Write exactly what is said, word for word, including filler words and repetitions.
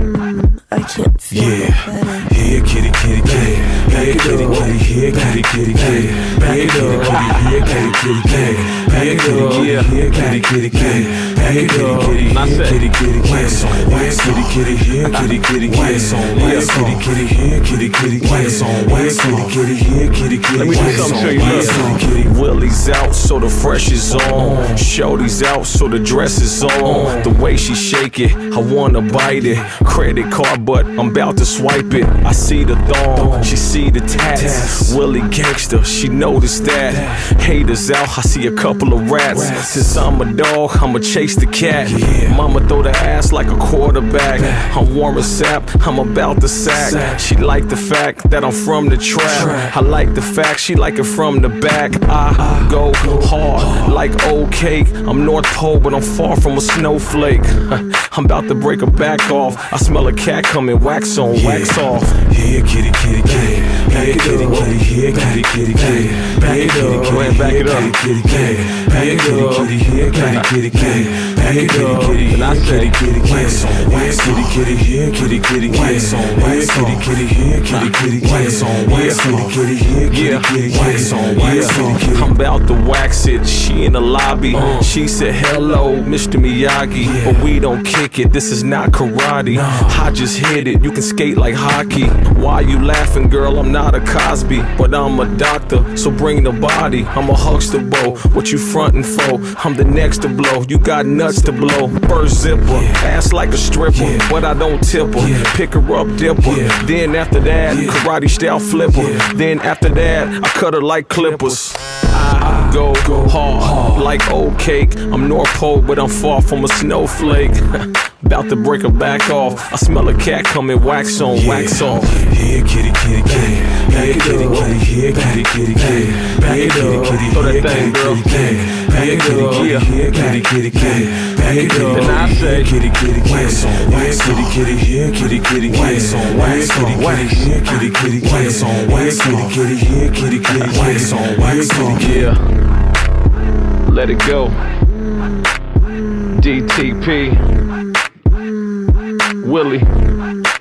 I can't feel yeah. better. Here, kitty, kitty, kitty. Here, kitty, kitty. Here, kitty, kitty, kitty. Here, kitty, kitty. Here, kitty, kitty, kitty. Here, kitty, kitty. Here, kitty, kitty, kitty. Here, kitty, kitty. Here, kitty, kitty, kitty. Here, kitty, kitty. Here, kitty, kitty, kitty. Here, kitty, kitty. Here, kitty, kitty, kitty. Here, kitty, kitty. Here, kitty, kitty. Let me do something to you. Willie's out, so the fresh is on. Shorty's out, so the dress is on. The way she shake it, I wanna bite it. Credit card, but I'm about to swipe it. I see the thong, she see the tats. Willie gangster, she noticed that. Haters out, I see a couple of rats. Since I'm a dog, I'ma chase the cat. Mama throw the ass like a quarterback. I'm warm as sap, I'm about to sack. She like the fact that I'm from the trap. I like the fact she like it from the back. I go hard like old cake. I'm North Pole, but I'm far from a snowflake. I'm about to break her back off. I smell a cat coming, wax on, wax off. Here, kitty, kitty, kitty. Here, kitty, kitty. Here, kitty, kitty, kitty. Here, kitty, kitty. Back it up. Kitty, kitty. Here, kitty, kitty. Here, kitty, kitty, kitty. Here, kitty, kitty. And I say, kitty, kitty. Here, kitty, kitty. Here, kitty, kitty, kitty. Here, kitty, kitty. Here, kitty, kitty, kitty. Here, kitty, kitty. Here, kitty, kitty, kitty. I'm about to wax it. She in the lobby. She said, hello, Mister Miyagi. But we don't kick it. This is not karate. I just hit it. You can skate like hockey. Why you laughing, girl? I'm not a Cosby, but I'm a doctor. So bring the body. I'm a Huckster Bo. What you frontin' for? I'm the next to blow. You got nuts to blow. First zipper, ass like a stripper, but I don't tip her. Pick her up, dip her. Then after that, karate style flipper. Then after that, I cut her like clippers. I go hard like old cake. I'm North Pole, but I'm far from a snowflake. About to break her back off. I smell a cat coming, wax on, wax off. Here, kitty, kitty, kitty. Here, kitty, kitty. Here, kitty, kitty, kitty. Here, kitty, kitty. Throw that thing, girl. Here, kitty, kitty. Here, kitty, kitty, kitty. Here, kitty, Then I say, kitty, kitty, wax on, wax kitty, kitty. Here, kitty, kitty, wax on, wax kitty, kitty. Here, kitty, kitty, wax on, wax kitty, kitty. Here, kitty, kitty, wax on, wax kitty, kitty. Yeah. Let it go. D T P. Willie.